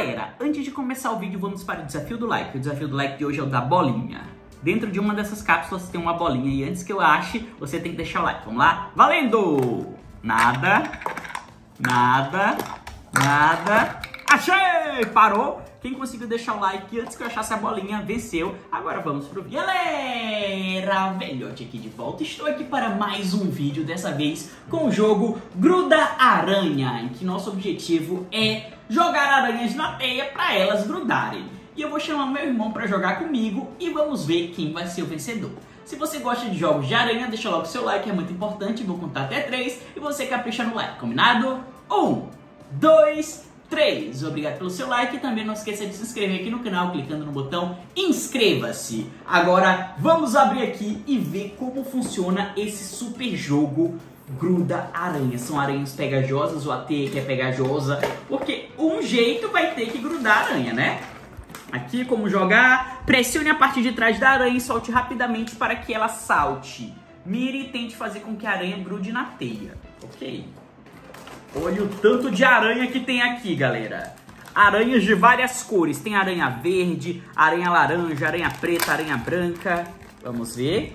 galera, antes de começar o vídeo, vamos para o desafio do like. O desafio do like de hoje é o da bolinha. Dentro de uma dessas cápsulas tem uma bolinha e antes que eu ache, você tem que deixar o like. Vamos lá? Valendo! Nada, nada, nada. Achei! Parou! Quem conseguiu deixar o like antes que eu achasse a bolinha, venceu. Agora vamos pro vídeo. Galera, velhote aqui de volta. Estou aqui para mais um vídeo, dessa vez com o jogo Gruda Aranha, em que nosso objetivo é jogar aranhas na teia para elas grudarem. E eu vou chamar meu irmão para jogar comigo e vamos ver quem vai ser o vencedor. Se você gosta de jogos de aranha, deixa logo o seu like, é muito importante. Vou contar até 3 e você capricha no like, combinado? 1, 2, 3. Obrigado pelo seu like e também não esqueça de se inscrever aqui no canal clicando no botão inscreva-se. Agora vamos abrir aqui e ver como funciona esse super jogo Gruda Aranha. São aranhas pegajosas ou a teia que é pegajosa, porque um jeito vai ter que grudar a aranha, né? Aqui como jogar, pressione a parte de trás da aranha e solte rapidamente para que ela salte. Mire e tente fazer com que a aranha grude na teia, ok? Olha o tanto de aranha que tem aqui, galera. Aranhas de várias cores. Tem aranha verde, aranha laranja, aranha preta, aranha branca. Vamos ver.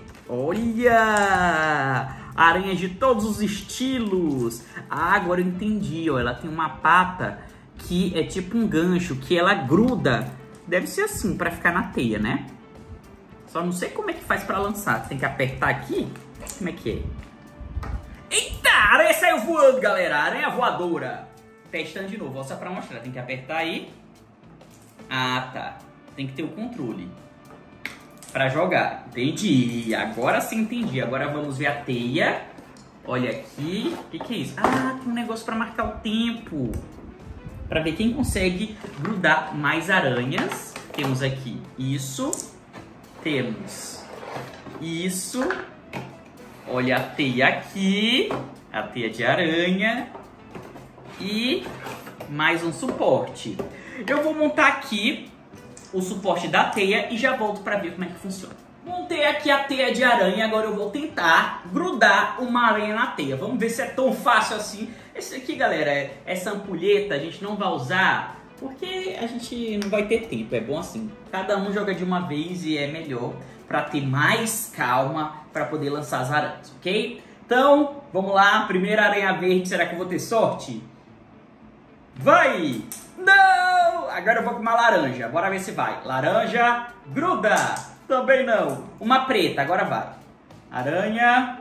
Olha! Aranhas de todos os estilos. Ah, agora eu entendi, ó. Ela tem uma pata que é tipo um gancho, que ela gruda. Deve ser assim, pra ficar na teia, né? Só não sei como é que faz pra lançar. Tem que apertar aqui? Como é que é? Eita! A aranha saiu voando, galera. Aranha voadora. Testando de novo, só pra mostrar. Tem que apertar aí. Ah, tá. Tem que ter o controle pra jogar. Entendi. Agora sim entendi. Agora vamos ver a teia. Olha aqui. O que é isso? Ah, tem um negócio pra marcar o tempo. Pra ver quem consegue grudar mais aranhas. Temos aqui isso. Temos isso. Olha a teia aqui. A teia de aranha. E mais um suporte. Eu vou montar aqui o suporte da teia e já volto pra ver como é que funciona. Montei aqui a teia de aranha, agora eu vou tentar grudar uma aranha na teia. Vamos ver se é tão fácil assim. Esse aqui, galera, essa ampulheta a gente não vai usar porque a gente não vai ter tempo, é bom assim. Cada um joga de uma vez e é melhor para ter mais calma para poder lançar as aranhas, ok? Então, vamos lá, primeira aranha verde, será que eu vou ter sorte? Vai! Não! Agora eu vou com uma laranja, bora ver se vai. Laranja, gruda! Também não. Uma preta, agora vai. Aranha.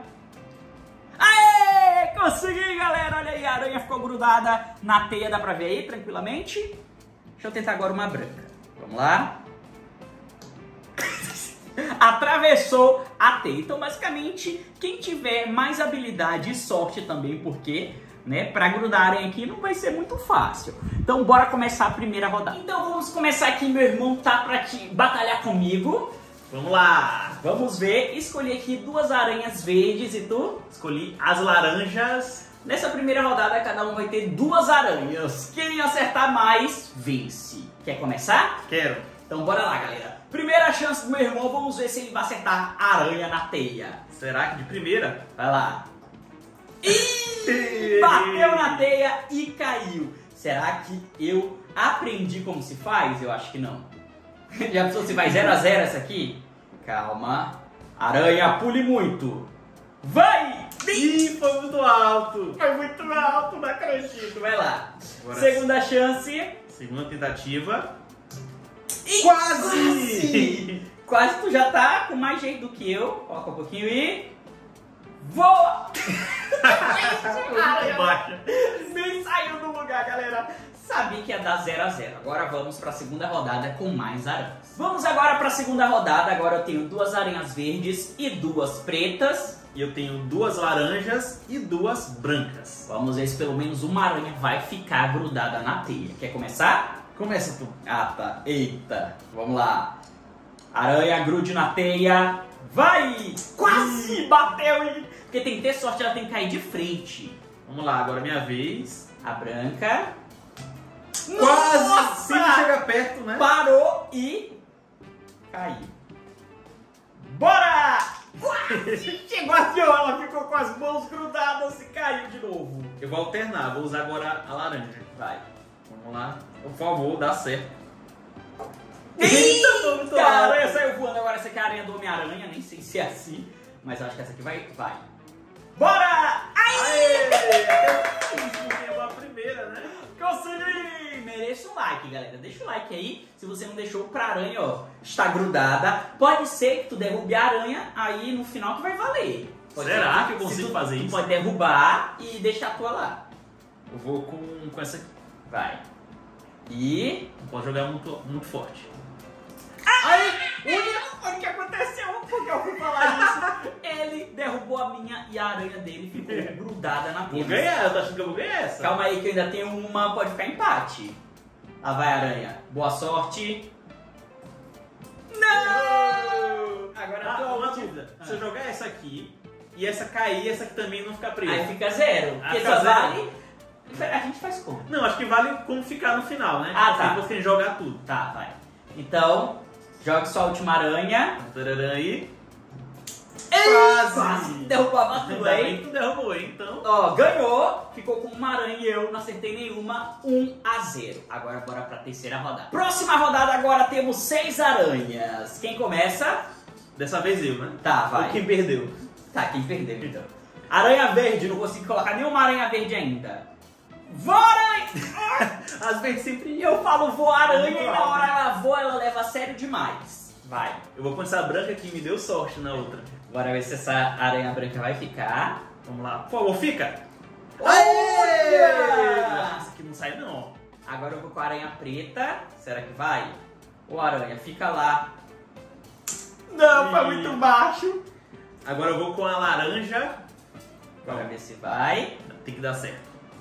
Aê! Consegui, galera! Olha aí, a aranha ficou grudada na teia, dá pra ver aí tranquilamente? Deixa eu tentar agora uma branca. Vamos lá. Atravessou a teia. Então, basicamente, quem tiver mais habilidade e sorte também, porque, né, pra grudar a aranha aqui não vai ser muito fácil. Então, bora começar a primeira rodada. Então, vamos começar aqui. Meu irmão tá pra batalhar comigo. Vamos lá, vamos ver. Escolhi aqui 2 aranhas verdes e tu? Escolhi as laranjas. Nessa primeira rodada, cada um vai ter 2 aranhas. Quem acertar mais, vence. Quer começar? Quero. Então bora lá, galera. Primeira chance do meu irmão, vamos ver se ele vai acertar a aranha na teia. Será que de primeira? Vai lá. Ih, bateu na teia e caiu. Será que eu aprendi como se faz? Eu acho que não. Já pensou se vai 0 a 0 essa aqui? Calma. Aranha, pule muito. Vai! Ih, foi muito alto. Foi muito alto, não acredito. Vai lá. Agora Segunda chance. segunda tentativa. Ih, Quase! Quase tu já tá com mais jeito do que eu. Coloca um pouquinho e... Voa! Muito baixa. Nem saiu do lugar, galera. Sabia que ia dar 0 a 0. Agora vamos para a segunda rodada com mais aranhas. Vamos agora para a segunda rodada. Agora eu tenho 2 aranhas verdes e 2 pretas. E eu tenho 2 laranjas e 2 brancas. Vamos ver se pelo menos uma aranha vai ficar grudada na teia. Quer começar? Começa tu. Ah, tá. Eita. Vamos lá. Aranha, grude na teia. Vai! Quase bateu, hein? Porque tem que ter sorte, ela tem que cair de frente. Vamos lá, agora é minha vez. A branca... Quase! Nossa! Sempre chega perto, né? Parou e caiu. Bora! Chegou aqui, ó, ela ficou com as mãos grudadas e caiu de novo. Eu vou alternar, vou usar agora a laranja. Vai. Vamos lá. Por favor, dá certo. Eita, a aranha saiu voando. Agora essa aqui é a aranha do Homem-Aranha. Nem sei se é assim, mas acho que essa aqui vai. Bora! Aê! Até a primeira, né? Consegui! Mereço um like, galera. Deixa o like aí. Se você não deixou pra aranha, ó, está grudada. Pode ser que tu derrube a aranha, aí no final tu vai valer. Será que eu consigo fazer isso? Tu pode derrubar e deixar a tua lá. Eu vou com essa aqui. Vai. E... Não pode jogar muito forte. Aí, olha o que aconteceu, porque eu fui falar isso. Ele derrubou a minha e a aranha dele ficou grudada na Vou tela. ganhar, eu tô achando que eu vou ganhar essa. Calma aí que eu ainda tenho uma, pode ficar empate. Lá vai a aranha. Boa sorte. Não! Agora Uma dúvida. Se eu jogar essa aqui e essa cair, essa aqui também não ficar presa. Aí fica zero. Porque fica só zero. vale... A gente faz como? Não, acho que vale como ficar no final, né? Ah, tá. Depois que a gente jogar tudo. Tá, vai. Então, jogue sua última aranha. Tararã aí. Quase! Derrubava tudo, Ainda bem hein? que tu derrubou, hein? Então... Ó, ganhou, ficou com uma aranha e eu não acertei nenhuma, 1-0. Agora bora pra terceira rodada. Próxima rodada agora temos 6 aranhas. Quem começa? Dessa vez eu, né? Tá, vai. Ou quem perdeu? Tá, quem perdeu então. Aranha verde, não consegui colocar nenhuma aranha verde ainda. Voa aranha! Às vezes sempre Eu falo voa aranha Muito e na alto. hora ela voa, ela leva a sério demais. Vai. Eu vou com essa branca que me deu sorte na outra. Bora ver se essa aranha branca vai ficar. Vamos lá. Por favor, fica. Olha! Essa aqui não sai não, ó. Agora eu vou com a aranha preta. Será que vai? Ô aranha, fica lá. Não, foi muito baixo. Agora eu vou com a laranja. Bora ver se vai. Tem que dar certo.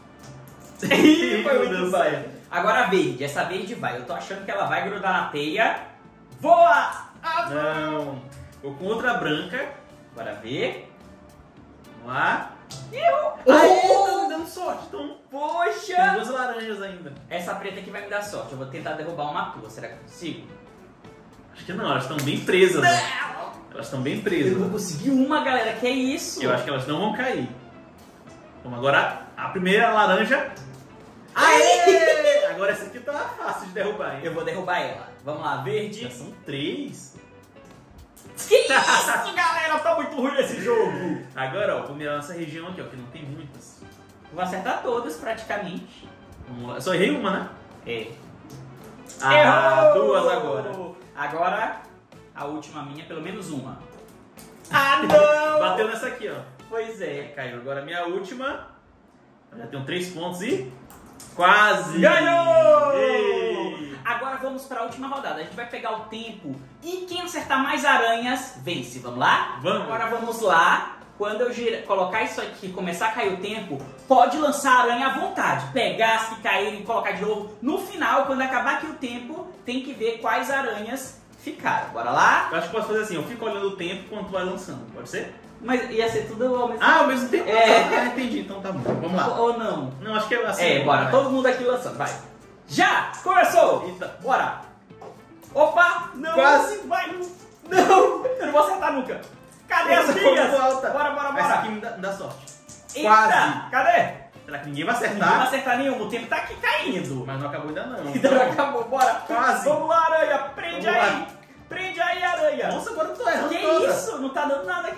Ih, foi Meu muito Deus. baixo. Agora a verde, essa verde vai. Eu tô achando que ela vai grudar na teia. Voa! Ah, Não. Vou com outra branca. bora ver. Vamos lá. Eu... Aí, tá me dando sorte. Então, tem Poxa! duas laranjas ainda. Essa preta aqui vai me dar sorte. Eu vou tentar derrubar uma tua. Será que eu consigo? Acho que não, elas estão bem presas. Né? Elas estão bem Eu presas. vou conseguir uma, galera. Que é isso? Eu acho que elas não vão cair. Vamos agora a primeira laranja. Aê! Agora essa aqui tá fácil de derrubar, hein? Eu vou derrubar ela. Vamos lá, verde. Já são 3. Que isso, galera? Tá muito ruim esse jogo. Agora, ó, vou mirar nessa região aqui, ó, que não tem muitas. Vou acertar todas, praticamente. Vamos lá. Eu só errei uma, né? É. Ah, Errou! duas agora. Agora, a última minha, pelo menos uma. Ah, não! Bateu nessa aqui, ó. Pois é. Caiu. Agora a minha última. Eu já tenho 3 pontos e... Quase! Ganhou! Ei! Agora vamos para a última rodada. A gente vai pegar o tempo e quem acertar mais aranhas vence. Vamos lá? Vamos. Agora vamos lá. Quando eu colocar isso aqui, começar a cair o tempo, pode lançar a aranha à vontade. Pegar as que caírem e colocar de novo. No final, quando acabar aqui o tempo, tem que ver quais aranhas ficaram. Bora lá? Eu acho que posso fazer assim, eu fico olhando o tempo quando tu vai lançando. Pode ser? Mas ia ser tudo ao mesmo Ah, ao mesmo tempo? É. Ah, entendi. Então tá bom. Vamos lá. Ou não? Não, acho que é assim. É, bora. Vai. Todo mundo aqui lançando. Vai. Já! Começou! Eita. Bora! Opa! Não! Quase. Vai! Não! Eu não vou acertar nunca! Cadê as Essa foi minhas? muito alta. Bora, bora, bora! Essa aqui me dá sorte. Eita! Quase. Cadê? Será que ninguém vai Ninguém acertar? vai acertar nenhum, o tempo tá aqui caindo. Mas não acabou ainda não. Ainda não acabou, bora! Quase. Vamos lá, aranha! Prende Vamos aí! lá. Prende aí, aranha! Nossa, agora eu tô errando Que todas. isso? Não tá dando nada aqui.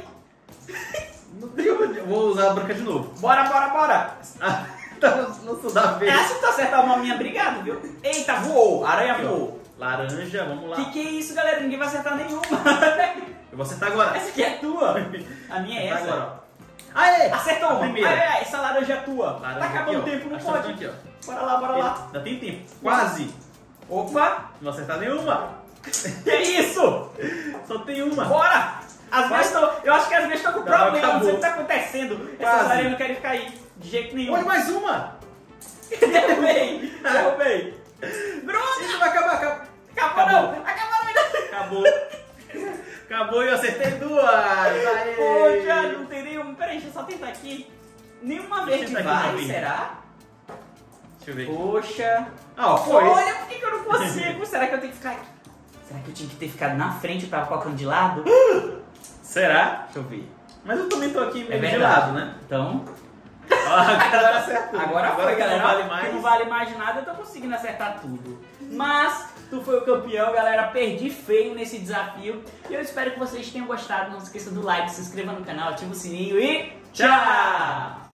Não tem onde. Eu vou usar a branca de novo. Bora, bora, bora! Ah, tá no sul da vez. Essa se tu acertar uma minha, obrigado, viu? Eita, voou! Aranha Aqui, ó. voou! Laranja, vamos lá. Que é isso, galera? Ninguém vai acertar nenhuma. Eu vou acertar agora. Essa aqui é tua. A minha é essa. Agora, ó. Aê! Acertou A uma. primeira. Aê, essa laranja é tua. Laranja Tá acabando o aqui, ó. tempo, não Acho que pode. tá aqui, ó. Bora lá, bora lá. Ainda tem tempo. Quase. Opa. Não vou acertar nenhuma. Que isso? Só tem uma. Bora. As minhas estão... Eu acho que as minhas estão com Não, problema. Não sei acabou. o que tá acontecendo. Essas Quase. aranhas não querem cair. De jeito nenhum. Olha, mais uma. Derrubei. Derrubei. Bruno. Isso vai acabar. Acabou não. Acabou não ainda. Acabou. Acabou e eu acertei duas. Aê. Poxa, não tem nenhuma. Peraí, deixa eu só tentar aqui. Nenhuma Deixa eu verde tentar aqui vai, uma verde. será? Deixa eu ver. Poxa. Ah, ó, foi. Olha, por que eu não consigo? Será que eu tenho que ficar aqui? Será que eu tinha que ter ficado na frente pra colocando de lado? Será? Deixa eu ver. Mas eu também tô aqui meio de verdade. lado, né? Então. Agora acertou. Agora foi, que galera. não vale mais. Que não vale mais nada, eu tô conseguindo acertar tudo. Mas tu foi o campeão, galera. Perdi feio nesse desafio. E eu espero que vocês tenham gostado. Não se esqueça do like, se inscreva no canal, ativa o sininho e tchau!